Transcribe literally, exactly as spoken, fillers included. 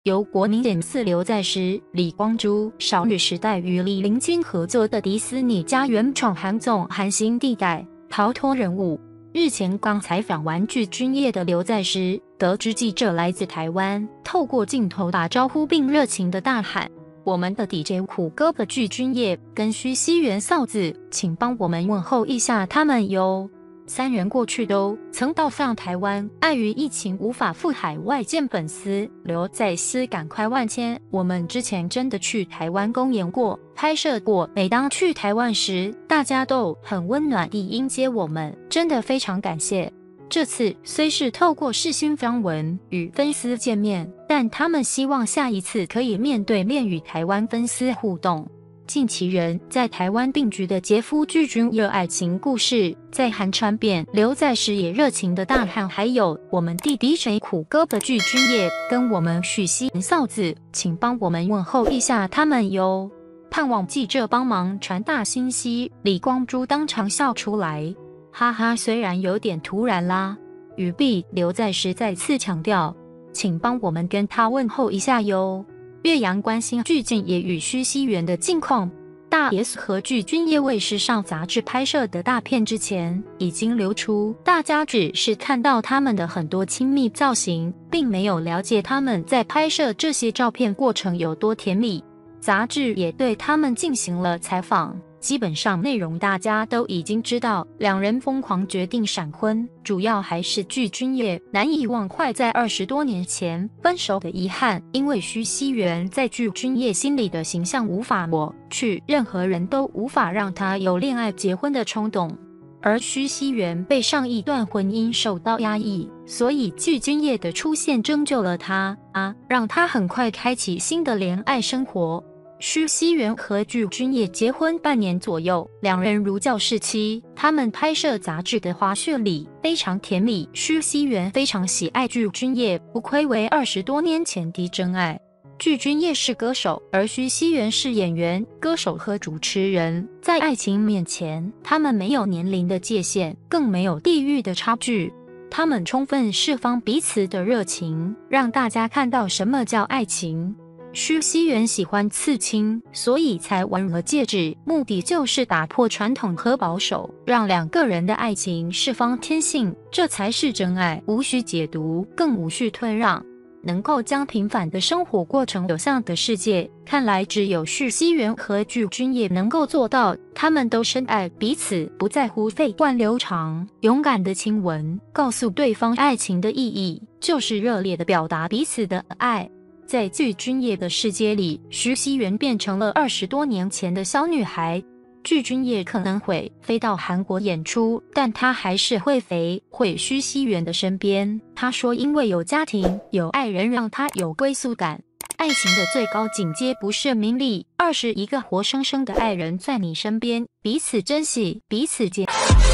由国民检四刘在石、李光洙少女时代与李林君合作的迪士尼家园闯韩总韩星地带，逃脱人物。日前刚采访完具军业的刘在石，得知记者来自台湾，透过镜头打招呼并热情地大喊：“我们的 D J 苦哥的具军业跟徐熙媛嫂子，请帮我们问候一下他们哟。”三人过去都曾到访台湾，碍于疫情无法赴海外见粉丝，刘在石感慨万千。我们之前真的去台湾公演过，拍摄过，每当去台湾时，大家都很温暖地迎接我们，真的非常感谢。这次虽是透过视讯访问与粉丝见面，但他们希望下一次可以面对面与台湾粉丝互动。近期人在台湾定居的杰夫具军业爱情故事在韩传遍，刘在石也热情的大喊：“还有我们弟弟谁苦哥的具军业跟我们许熙媛嫂子，请帮我们问候一下他们哟。”盼望记者帮忙传达信息，李光洙当场笑出来，哈哈，虽然有点突然啦。语毕，刘在石再次强调：“请帮我们跟他问候一下哟。”岳阳关心具俊晔与徐熙媛的近况。大 S 和具俊晔为时尚杂志拍摄的大片之前已经流出，大家只是看到他们的很多亲密造型，并没有了解他们在拍摄这些照片过程有多甜蜜。杂志也对他们进行了采访，基本上内容大家都已经知道，两人疯狂决定闪婚，主要还是具俊晔难以忘怀在二十多年前分手的遗憾，因为徐熙媛在具俊晔心里的形象无法抹去，任何人都无法让他有恋爱结婚的冲动。而徐熙媛被上一段婚姻受到压抑，所以具俊晔的出现拯救了他啊，让他很快开启新的恋爱生活。徐熙媛和具俊晔结婚半年左右，两人如胶似漆。他们拍摄杂志的花絮里非常甜蜜。徐熙媛非常喜爱具俊晔，不愧为二十多年前的真爱。具俊晔是歌手，而徐熙媛是演员、歌手和主持人。在爱情面前，他们没有年龄的界限，更没有地域的差距。他们充分释放彼此的热情，让大家看到什么叫爱情。徐熙媛喜欢刺青，所以才玩了戒指，目的就是打破传统和保守，让两个人的爱情释放天性，这才是真爱，无需解读，更无需退让。能够将平凡的生活过成有象的世界，看来只有徐熙媛和具俊晔能够做到。他们都深爱彼此，不在乎费贯流长，勇敢的亲吻，告诉对方爱情的意义，就是热烈的表达彼此的爱。在具俊晔的世界里，徐熙媛变成了二十多年前的小女孩。具俊晔可能会飞到韩国演出，但他还是会飞回徐熙媛的身边。他说因为有家庭有爱人让他有归宿感。爱情的最高境界不是名利，而是一个活生生的爱人在你身边，彼此珍惜，彼此接